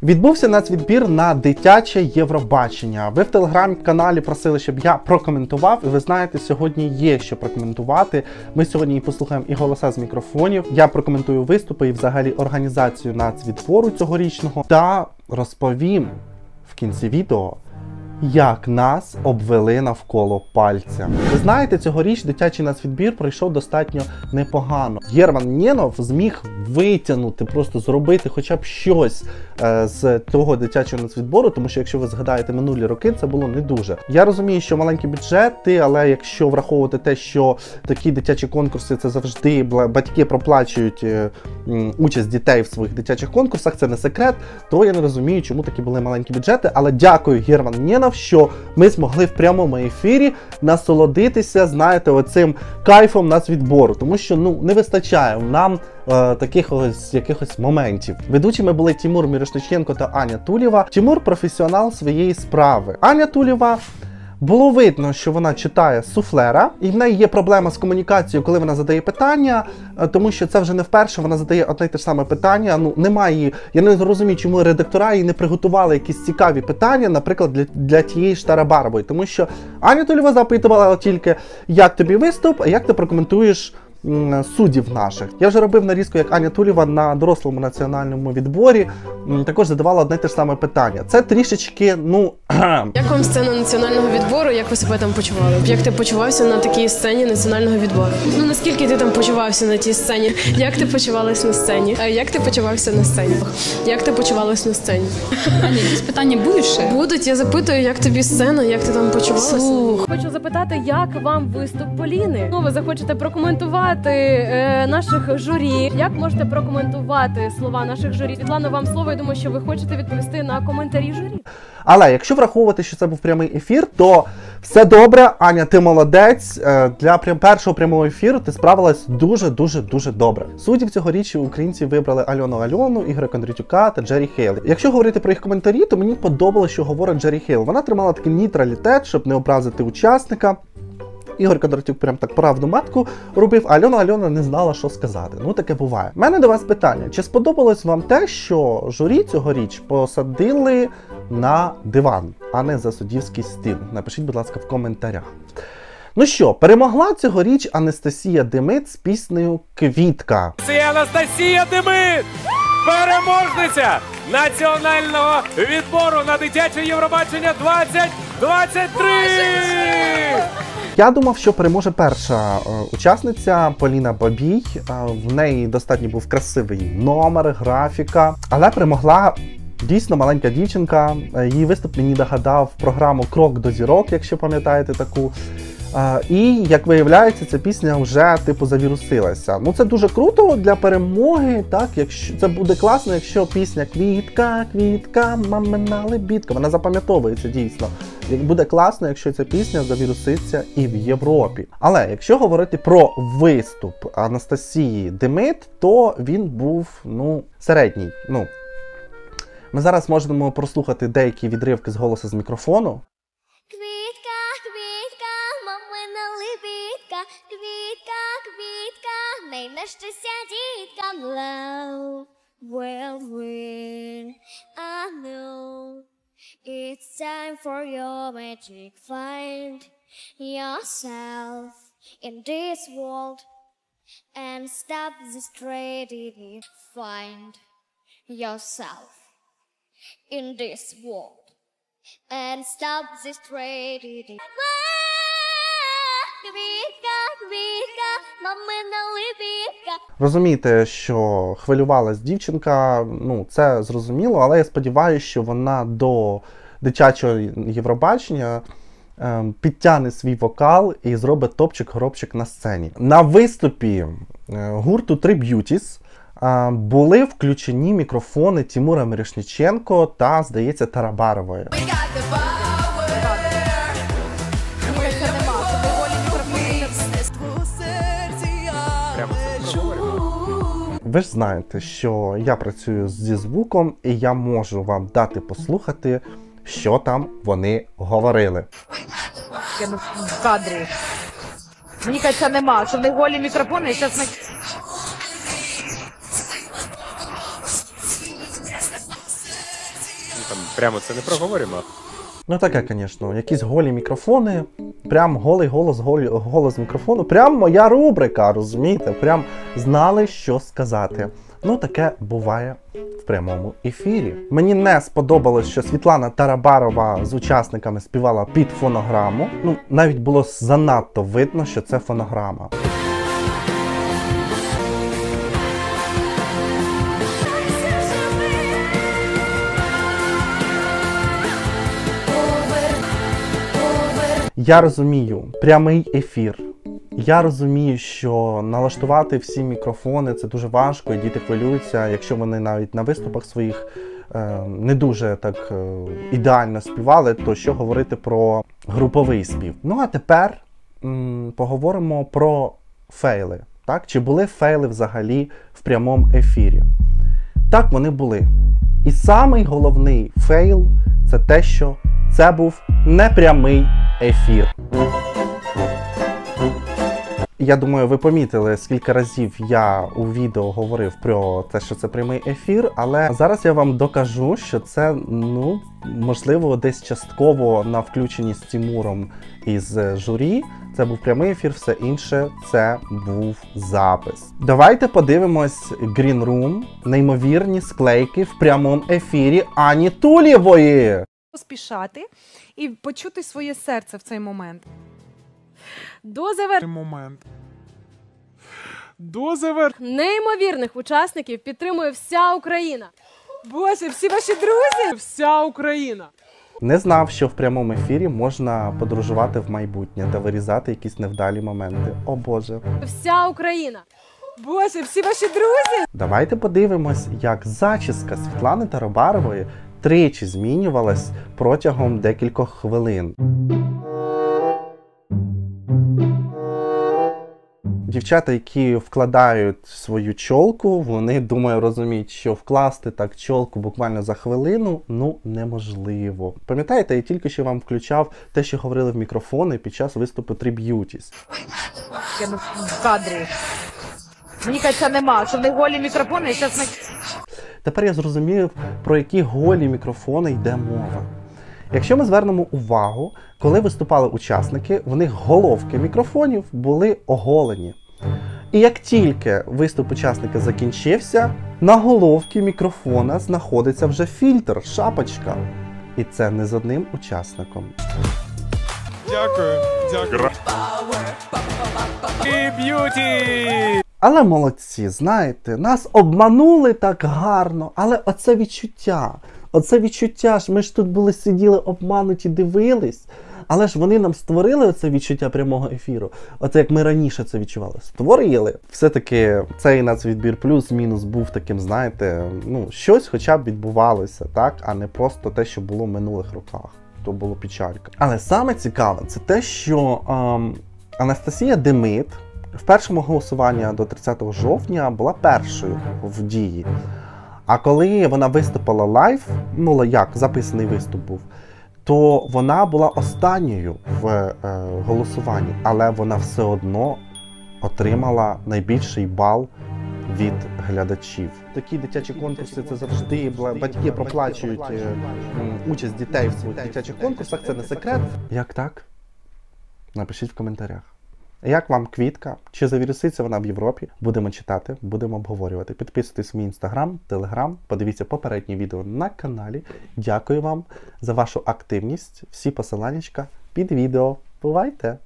Відбувся нацвідбір на дитяче Євробачення. Ви в телеграм-каналі просили, щоб я прокоментував, і ви знаєте, сьогодні є що прокоментувати. Ми сьогодні послухаємо і голоса з мікрофонів, я прокоментую виступи і взагалі організацію нацвідбору цьогорічного та розповім в кінці відео, як нас обвели навколо пальця. Ви знаєте, цьогоріч дитячий нацвідбір пройшов достатньо непогано. Герман Нєнов зміг витягнути, просто зробити хоча б щось з того дитячого нацвідбору, тому що, якщо ви згадаєте минулі роки, це було не дуже. Я розумію, що маленькі бюджети, але якщо враховувати те, що такі дитячі конкурси, це завжди батьки проплачують участь дітей в своїх дитячих конкурсах, це не секрет, то я не розумію, чому такі були маленькі бюджети, але дякую Герман Нєнов, що ми змогли в прямому ефірі насолодитися, знаєте, оцим кайфом нацвідбору, тому що, не вистачає нам таких ось якихось моментів. Ведучими були Тимур Мірошниченко та Аня Тулєва. Тимур – професіонал своєї справи. Аня Тулєва, було видно, що вона читає суфлера, і в неї є проблема з комунікацією, коли вона задає питання, тому що це вже не вперше, вона задає одне й те ж саме питання, немає, я не розумію, чому редактора їй не приготували якісь цікаві питання, наприклад, для тієї ж Тарабарової, тому що Аня Тулєва запитувала тільки, як тобі виступ, а як ти прокоментуєш суддів наших. Я вже робив нарізку, як Аня Тулєва на дорослому національному відборі також задавала одне те ж саме питання. Це трішечки, Як вам сцена національного відбору, як ви себе там почували? Як ти почувався на такій сцені національного відбору? Наскільки ти там почувався на тій сцені? Як ти почувалась на сцені? Як ти почувався на сцені? Як ти почувалась на сцені? Аня, якісь питання будуть ще? Будуть, я запитую, як тобі сцена, як ти там почувалася? Хочу запитати, як вам виступ Поліни? Ви захочете прокоментувати наших журі. Як можете прокоментувати слова наших журі? Світлано, вам слово, я думаю, що ви хочете відповісти на коментарі журі. Але якщо враховувати, що це був прямий ефір, то все добре, Аня, ти молодець. Для першого прямого ефіру ти справилась дуже добре. Суддів цьогоріч українці вибрали Альону, Ігоря Кондратюка та Джері Хейл. Якщо говорити про їх коментарі, то мені подобалося, що говорить Джері Хейл. Вона тримала такий нейтралітет, щоб не образити учасника. Ігор Кондратюк прям так правду матку робив, а Альона не знала, що сказати. Таке буває. У мене до вас питання. Чи сподобалось вам те, що журі цьогоріч посадили на диван, а не за суддівський стіл? Напишіть, будь ласка, в коментарях. Перемогла цьогоріч Анастасія Демит з піснею «Квітка». Це Анастасія Демит! Переможниця національного відбору на дитяче Євробачення 2023! Я думав, що переможе перша учасниця Поліна Бабій. В неї достатньо був красивий номер, графіка. Але перемогла дійсно маленька дівчинка. Її виступ мені нагадав програму «Крок до зірок», якщо пам'ятаєте таку. І, як виявляється, ця пісня вже, завірусилася. Це дуже круто для перемоги, так? Це буде класно, якщо пісня «Квітка, квітка, мамина лебідка», вона запам'ятовується дійсно. Буде класно, якщо ця пісня завіруситься і в Європі. Але якщо говорити про виступ Анастасії Демит, то він був, середній. Ми зараз можемо прослухати деякі відривки з голосу з мікрофону. Квітка, квітка, мамина лебідка, квітка, квітка, найнещастя діткам. Love will win, I know. It's time for your magic. Find yourself in this world and stop this tragedy. Find yourself in this world and stop this tragedy. Квітка, квітка, мамина лебідка. Розумієте, що хвилювалась дівчинка, це зрозуміло, але я сподіваюся, що вона до дитячого Євробачення підтягне свій вокал і зробить топчик-горобчик на сцені. На виступі гурту Three Beauties були включені мікрофони Тимура Мірошниченко та, здається, Тарабарової. Ви ж знаєте, що я працюю зі звуком, і я можу вам дати послухати, що там вони говорили. Я в кадрі. Мені кажеться, нема, що в них голі мікрофони, і зараз ми... там прямо це не проговоримо. Ну таке, звісно, якісь голі мікрофони, прям голий голос мікрофону, прям моя рубрика, розумієте? Прям знали, що сказати. Ну таке буває в прямому ефірі. Мені не сподобалось, що Світлана Тарабарова з учасниками співала під фонограму. Ну, навіть було занадто видно, що це фонограма. Я розумію, прямий ефір. Я розумію, що налаштувати всі мікрофони – це дуже важко, і діти хвилюються, якщо вони навіть на виступах своїх не дуже так ідеально співали, то що говорити про груповий спів. Ну а тепер поговоримо про фейли. Так? Чи були фейли взагалі в прямому ефірі? Так, вони були. І самий головний фейл – це те, що це був непрямий ефір. Я думаю, ви помітили, скільки разів я у відео говорив про те, що це прямий ефір, але зараз я вам докажу, що це, ну, можливо, десь частково на включенні з Тимуром із журі. Це був прямий ефір, все інше це був запис. Давайте подивимось Green Room, неймовірні склейки в прямому ефірі Ані Тулєвої. Поспішати і почути своє серце в цей момент. До неймовірних учасників підтримує вся Україна. Боже, всі ваші друзі! Вся Україна. Не знав, що в прямому ефірі можна подорожувати в майбутнє та вирізати якісь невдалі моменти. О Боже. Вся Україна. Боже, всі ваші друзі! Давайте подивимось, як зачіска Світлани Тарабарової тричі змінювалась протягом декількох хвилин. Дівчата, які вкладають свою чолку, вони, думаю, розуміють, що вкласти так чолку буквально за хвилину, ну, неможливо. Пам'ятаєте, я тільки що вам включав те, що говорили в мікрофони під час виступу Three Beauties. Я в кадрі. Мені кажеться, нема, що в них голі мікрофони, і зараз не... Тепер я зрозумів, про які голі мікрофони йде мова. Якщо ми звернемо увагу, коли виступали учасники, в них головки мікрофонів були оголені. І як тільки виступ учасника закінчився, на головці мікрофона знаходиться вже фільтр, шапочка. І це не з одним учасником. Дякую. Б'юті! Але молодці, знаєте, нас обманули так гарно, але оце відчуття ж, ми ж тут були сиділи обмануті, дивились, але ж вони нам створили оце відчуття прямого ефіру. Оце як ми раніше це відчували. Створили. Все-таки цей нацвідбір плюс-мінус був таким, знаєте, ну, щось хоча б відбувалося, так, а не просто те, що було в минулих роках. То було печалька. Але саме цікаве, це те, що Анастасія Демид в першому голосуванні до 30 жовтня була першою в дії. А коли вона виступила лайв, ну як записаний виступ був, то вона була останньою в голосуванні, але вона все одно отримала найбільший бал від глядачів. Такі дитячі конкурси – це завжди батьки проплачують участь дітей в своїх дитячих конкурсах, це не секрет. Як так? Напишіть в коментарях. Як вам квітка? Чи завіруситься вона в Європі? Будемо читати, будемо обговорювати. Підписуйтесь в мій інстаграм, телеграм, подивіться попереднє відео на каналі. Дякую вам за вашу активність. Всі посиланнячка під відео. Бувайте!